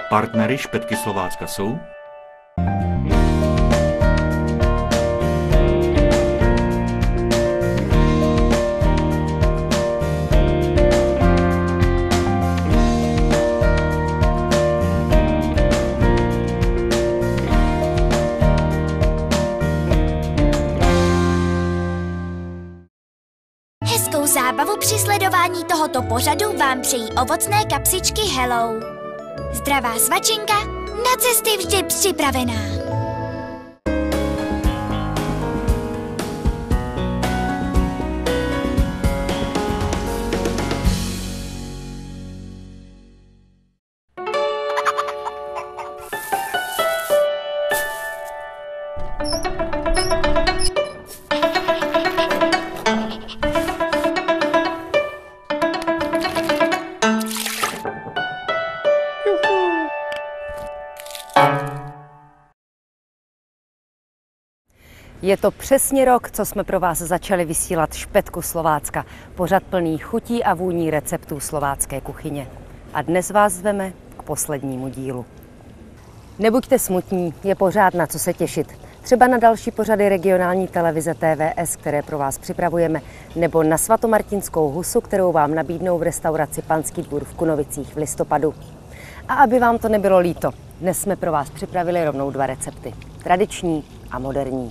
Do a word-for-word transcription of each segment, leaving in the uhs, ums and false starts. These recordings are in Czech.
Partnery Špetky Slovácka jsou Hezkou zábavu při sledování tohoto pořadu vám přejí ovocné kapsičky Hello. Zdravá svačinka, na cesty vždy připravená. Je to přesně rok, co jsme pro vás začali vysílat Špetku Slovácka, pořad plný chutí a vůní receptů slovácké kuchyně. A dnes vás zveme k poslednímu dílu. Nebuďte smutní, je pořád na co se těšit. Třeba na další pořady regionální televize T V S, které pro vás připravujeme, nebo na svatomartinskou husu, kterou vám nabídnou v restauraci Panský dvůr v Kunovicích v listopadu. A aby vám to nebylo líto, dnes jsme pro vás připravili rovnou dva recepty. Tradiční a moderní.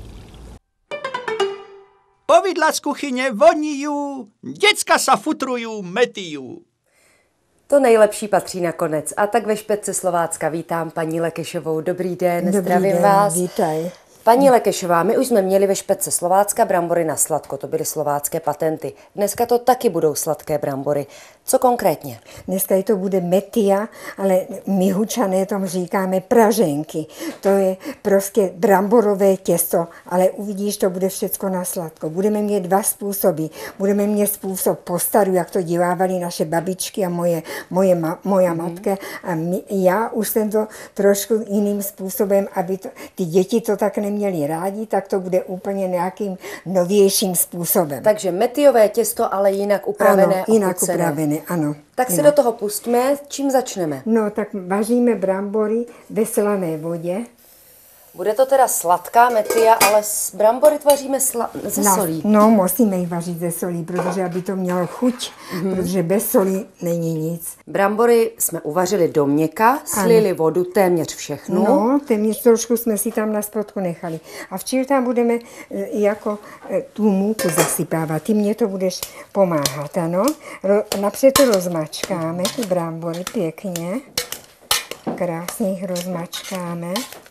Povidla z kuchyně voníjú, děcka sa futrujú, metyjú. To nejlepší patří nakonec. A tak ve Špetce Slovácka vítám paní Lekešovou. Dobrý den, Dobrý zdravím den, vás. Vítaj. Paní Lekešová, my už jsme měli ve Špetce Slovácka brambory na sladko, to byly slovácké patenty. Dneska to taky budou sladké brambory. Co konkrétně? Dneska to bude metia, ale my Hučané tomu říkáme praženky. To je prostě bramborové těsto, ale uvidíš, to bude všecko na sladko. Budeme mít dva způsoby. Budeme mít způsob postaru, jak to dělávali naše babičky a moje, moje ma, moja mm. matka. A my, já už jsem to trošku jiným způsobem, aby to, ty děti to tak neměly rádi, tak to bude úplně nějakým novějším způsobem. Takže metiové těsto, ale jinak upravené. Ano, jinak upravené. Ano. Tak se do toho pustíme. Čím začneme? No, tak vaříme brambory ve slané vodě. Bude to teda sladká metia, ale s brambory tvaříme sla- ze Na, solí. No, musíme jich vařit ze solí, protože aby to mělo chuť, mm-hmm. protože bez soli není nic. Brambory jsme uvařili do měka, slili ano. vodu téměř všechnu. No, téměř trošku jsme si tam na spodku nechali. A včera tam budeme jako tu můku zasypávat. Ty mě to budeš pomáhat, ano. Ro, napřed to rozmačkáme, ty brambory pěkně. Krásně jich rozmačkáme.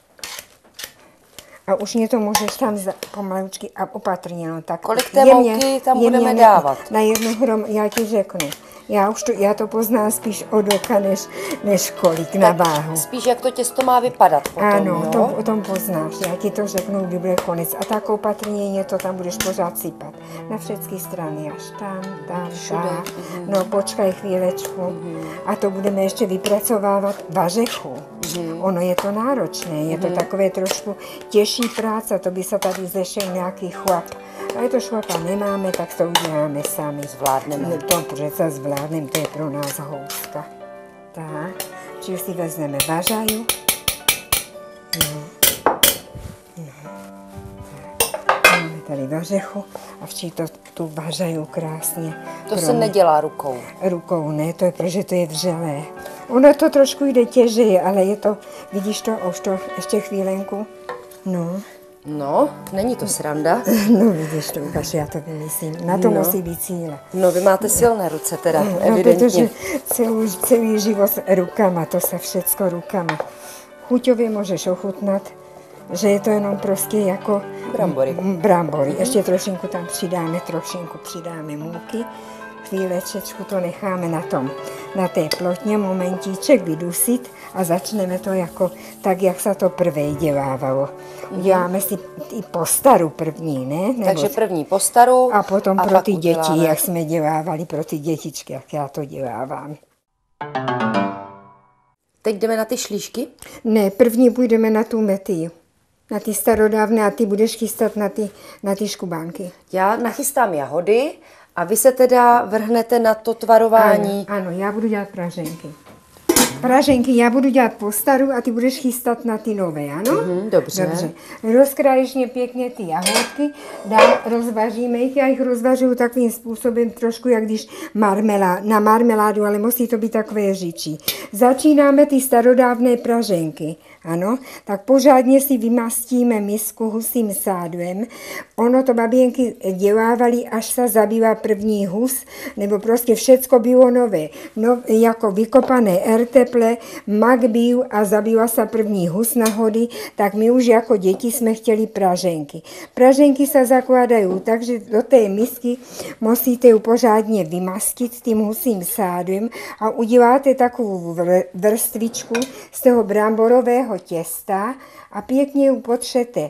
A už mě to můžeš tam za, pomalučky a opatrně. No, tak kolik té mouky tam jemně, budeme dávat? Na jednu hrom, já ti řeknu. Já už to, já to poznám spíš od oka, než, než kolik tak na váhu. Spíš jak to těsto má vypadat potom, ano, jo? to, o tom poznáš. Já ti to řeknu, kdy bude konec. A tak opatrně to tam budeš pořád sypat. Na všechny strany, až tam, tam, všude. tam. Mm-hmm. No počkej chvílečku. Mm-hmm. A to budeme ještě vypracovávat vařechu. Mm-hmm. Ono je to náročné, je to mm-hmm. takové trošku těžší práce, to by se tady zešel nějaký chlap. Ale to šlapa nemáme, tak to uděláme sami. Zvládneme. To přece zvládneme, to je pro nás houska. Tak, čiže si vezmeme vařaju. No. No. Tak. Máme tady vařechu a včí to tu vařaju krásně. To pro se mě. nedělá rukou. Rukou ne, to je, protože to je vřelé. Ono to trošku jde těžeji, ale je to, vidíš to, už to ještě chvílenku. No. No, není to sranda. No vidíš to, ukaž, já to vymyslím. Na to no. musí být síla. No vy máte silné ruce teda, no, evidentně. Protože celý, celý život rukama, to se všecko rukama. Chuťově můžeš ochutnat, že je to jenom prostě jako brambory. Brambory. Mm-hmm. Ještě trošinku tam přidáme, trošinku přidáme můky. Chvílečečku to necháme na tom, na té plotně, momentíček vydusit a začneme to jako tak, jak se to prvé dělávalo. Uděláme si i postaru první, ne? Nebo takže první postaru a potom a pro ty uděláme. děti, jak jsme dělávali pro ty dětičky, jak já to dělávám. Teď jdeme na ty šlíšky? Ne, první půjdeme na tu metiu. Na ty starodávné a ty budeš chystat na ty, na ty škubánky. Já nachystám jahody a vy se teda vrhnete na to tvarování. Ano, ano, já budu dělat praženky. praženky já budu dělat po staru a ty budeš chystat na ty nové, ano? Mhm, dobře. Dobře. Rozkrájíš mě pěkně ty jahodky, dá, rozvaříme jich, já jich rozvařuju takovým způsobem trošku, jak když marmelá, na marmeládu, ale musí to být takové řičí. Začínáme ty starodávné praženky, ano? Tak pořádně si vymastíme misku husím sádem. Ono to babienky dělávali, až se zabývá první hus, nebo prostě všecko bylo nové. No, jako vykopané erteple, mak byl a zabývá se první hus na hody, tak my už jako děti jsme chtěli praženky. Praženky se zakládají, takže do té misky musíte ju pořádně vymastit tím husím sádem a uděláte takovou vrstvičku z toho bramborového těsta a pěkně ju potřete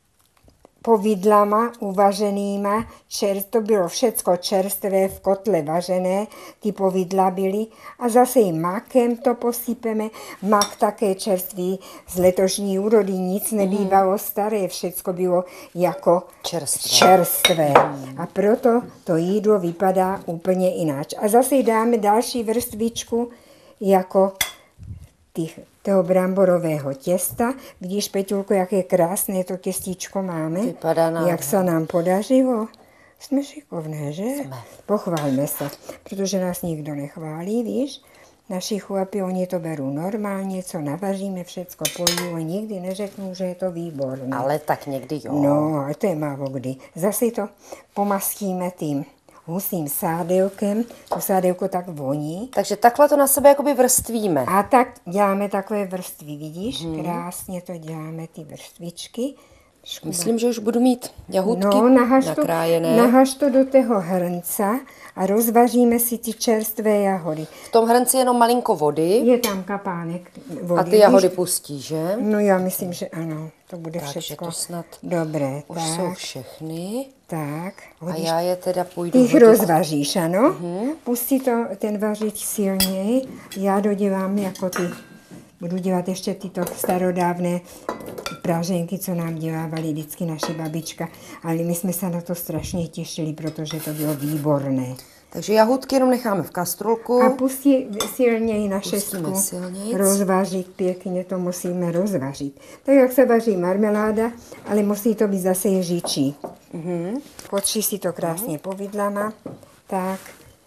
povidlama uvařenýma, čer, to bylo všecko čerstvé v kotle vařené, ty povidla byly a zase i makem to posypeme, mak také čerstvý, z letošní úrody nic nebývalo staré, všecko bylo jako Čerstvé. čerstvé. A proto to jídlo vypadá úplně jináč. A zase dáme další vrstvičku jako těch, toho bramborového těsta. Vidíš, Peťulko, jaké krásné to těstíčko máme? Vypadá nám. Jak se nám podařilo? Jsme šikovné, že? Jsme. Pochválme se, protože nás nikdo nechválí, víš? Naši chlapi, oni to berou normálně, co navaříme, všecko pojí, a nikdy neřeknou, že je to výborné. Ale tak někdy jo. No, ale to je málo kdy. Zase to pomastíme tím husím sádelkem, to sádelko tak voní. Takže takhle to na sebe jakoby vrstvíme. A tak děláme takové vrstvy, vidíš? Hmm. Krásně to děláme, ty vrstvičky. Škuba. Myslím, že už budu mít jahůdky No, nahaž to, nakrájené. nahaž to do toho hrnca a rozvaříme si ty čerstvé jahody. V tom hrnci jenom malinko vody Je tam kapánek vody. a ty jahody víš? pustí, že? No já myslím, že ano, to bude Takže všechno. to snad Dobré, už tak, jsou všechny. tak. A Hodíš, já je teda půjdu ty jich hodit. rozvaříš, ano? Mm-hmm. Pustí to ten vařič silněji, já dodělám jako ty. Budu dělat ještě tyto starodávné praženky, co nám dělávali vždycky naše babička. Ale my jsme se na to strašně těšili, protože to bylo výborné. Takže jahůdky jenom necháme v kastrolku. A pustí silněji na Pustíme šestku. silnějc. Rozvařit pěkně, to musíme rozvařit. Tak jak se vaří marmeláda, ale musí to být zase říčí. Mm-hmm. Potří si to krásně povidlama. Tak,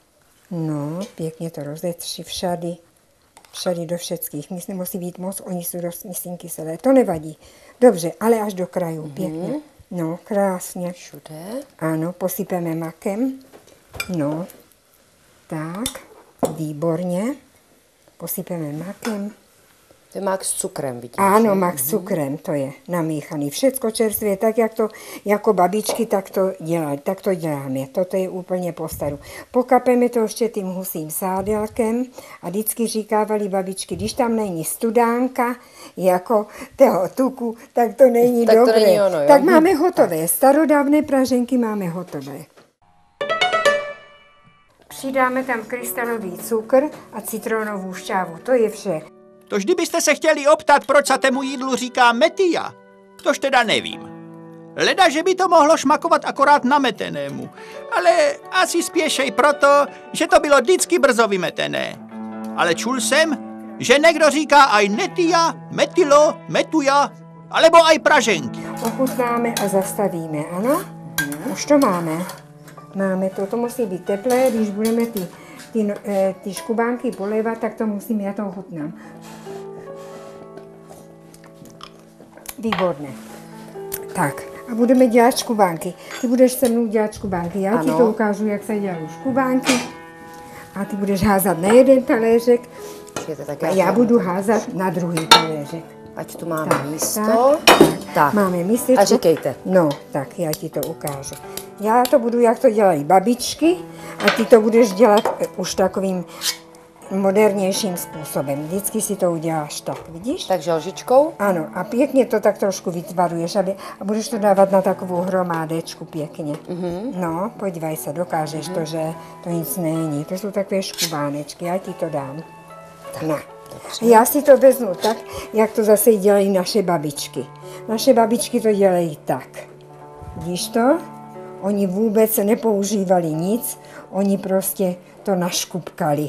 no, pěkně to rozetři všady. Všady do všeckých. Míst nemusí být moc, oni jsou dost, myslím, kyselé. To nevadí. Dobře, ale až do krajů, mm-hmm. pěkně. No, krásně. Všude. Ano, posypeme makem. No, tak, výborně. Posypeme makem. To je mák s cukrem, vidíš? Ano, mak s cukrem, to je namíchaný. Všecko čerstvé, tak jak to jako babičky, tak to dělají, tak to děláme. Toto je úplně po staru. Pokapeme to ještě tím husím sádelkem a vždycky říkávali babičky, když tam není studánka, jako toho tuku, tak to není Tak to dobré. není ono, jo? Tak máme hotové. Starodávné praženky máme hotové. Přidáme tam krystalový cukr a citronovou šťávu. To je vše. Tož kdybyste se chtěli optat, proč se tému jídlu říká metia, tož teda nevím. Leda, že by to mohlo šmakovat akorát nametenému, ale asi spěšej proto, že to bylo vždycky brzo vymetené. Ale čul jsem, že někdo říká aj netia, metilo, metuja, alebo aj praženky. Ochutnáme a zastavíme, ano? Už to máme. Máme to, to musí být teplé, když budeme ty, ty, ty škubánky polévat, tak to musíme, já to ochutnám. Výborné. Tak, a budeme dělat škubánky. Ty budeš se mnou dělat škubánky, já ano. ti to ukážu, jak se dělají škubánky. A ty budeš házat na jeden taléřek Tak a já budu házat na druhý taléřek. Ať tu máme Tak, místo. tak, Tak. Máme místečko. A říkejte. No, tak já ti to ukážu. Já to budu, jak to dělají babičky, a ty to budeš dělat už takovým modernějším způsobem. Vždycky si to uděláš tak, vidíš? Takže lžičkou. Ano, a pěkně to tak trošku vytvaruješ, aby, a budeš to dávat na takovou hromádečku pěkně. Mm-hmm. No, podívej se, dokážeš mm-hmm. to, že to nic není. To jsou takové škubánečky, já ti to dám. Tak. No. Já si to vezmu tak, jak to zase dělají naše babičky. Naše babičky to dělají tak. Vidíš to? Oni vůbec nepoužívali nic, oni prostě to naškupkali.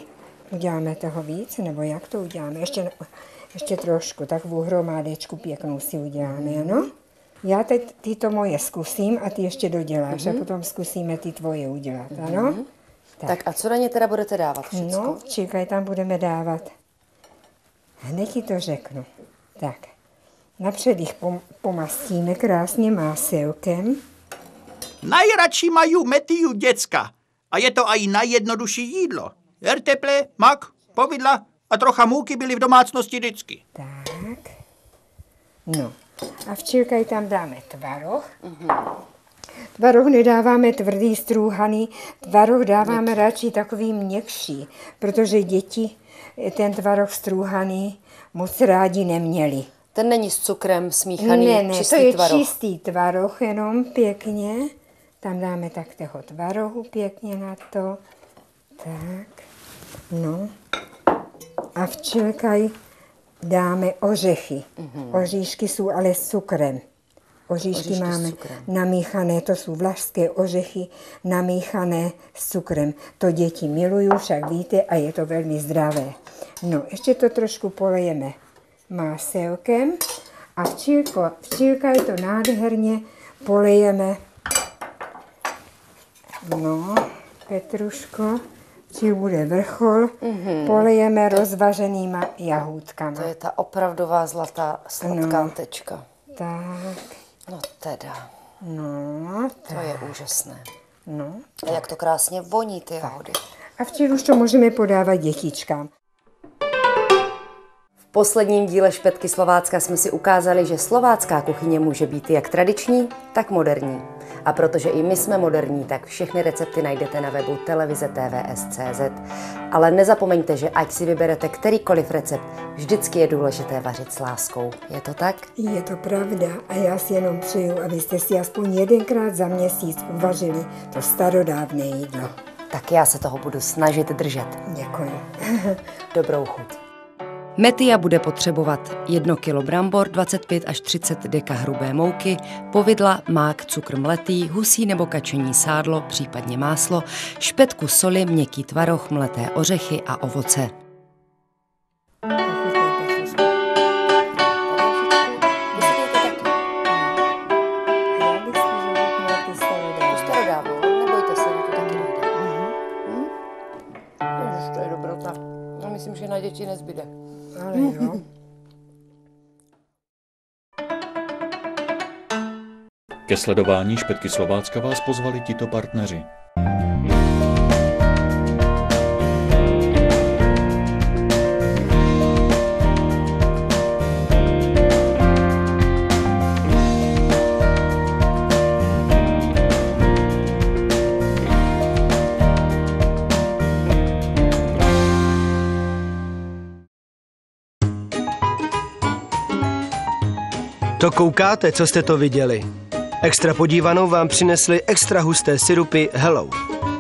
Uděláme toho víc, nebo jak to uděláme? Ještě, ještě trošku, takovou hromádečku pěknou si uděláme, ano? Já teď tyto moje zkusím a ty ještě doděláš mm-hmm. a potom zkusíme ty tvoje udělat, ano? Mm-hmm. Tak. tak a co na ně teda budete dávat všechno? No, čekaj, tam budeme dávat. Hned ti to řeknu. Tak, napřed jich pomastíme krásně máselkem. Najradši mají Metiu děcka a je to i najjednodušší jídlo. Erteple, mak, povidla a trocha můky byly v domácnosti vždycky. Tak, no a včelkaj tam dáme tvaroh. Mm-hmm. Tvaroh nedáváme tvrdý, strůhaný, tvaroh dáváme Měký. radši takový měkší, protože děti ten tvaroh strůhaný moc rádi neměli. Ten není s cukrem smíchaný, ne, ne, čistý to je tvaroh. čistý tvaroh, jenom pěkně. Tam dáme tak toho tvarohu pěkně na to. Tak, no. A včelkaj dáme ořechy. Mm-hmm. Oříšky jsou ale s cukrem. Oříšky, Oříšky máme namíchané, to jsou vlašské ořechy, namíchané s cukrem. To děti milují, však víte, a je to velmi zdravé. No, ještě to trošku polejeme máselkem a včilko, včilkaj to nádherně polejeme. No, Petruško, či bude vrchol, mm-hmm. polejeme rozvařenýma jahůdkama. To je ta opravdová zlatá sladká no, tečka. Tak. No teda. No, to tak. je úžasné. No. A jak to krásně voní ty jahody. A včera už to můžeme podávat dětičkám. V posledním díle Špetky Slovácka jsme si ukázali, že slovácká kuchyně může být jak tradiční, tak moderní. A protože i my jsme moderní, tak všechny recepty najdete na webu televize T V S tečka cé zet. Ale nezapomeňte, že ať si vyberete kterýkoliv recept, vždycky je důležité vařit s láskou. Je to tak? Je to pravda a já si jenom přeju, abyste si aspoň jedenkrát za měsíc uvařili to starodávné jídlo. Tak já se toho budu snažit držet. Děkuji. Dobrou chuť. Metia bude potřebovat jedno kilo brambor, dvacet pět až třicet deka hrubé mouky, povidla, mák, cukr mletý, husí nebo kačení sádlo, případně máslo, špetku soli, měkký tvaroh, mleté ořechy a ovoce. Myslím, že na děti nezbyde. Ale jo. Ke sledování Špetky Slovácka vás pozvali tito partneři. To koukáte, co jste to viděli. Extra podívanou vám přinesli extra husté sirupy Hello.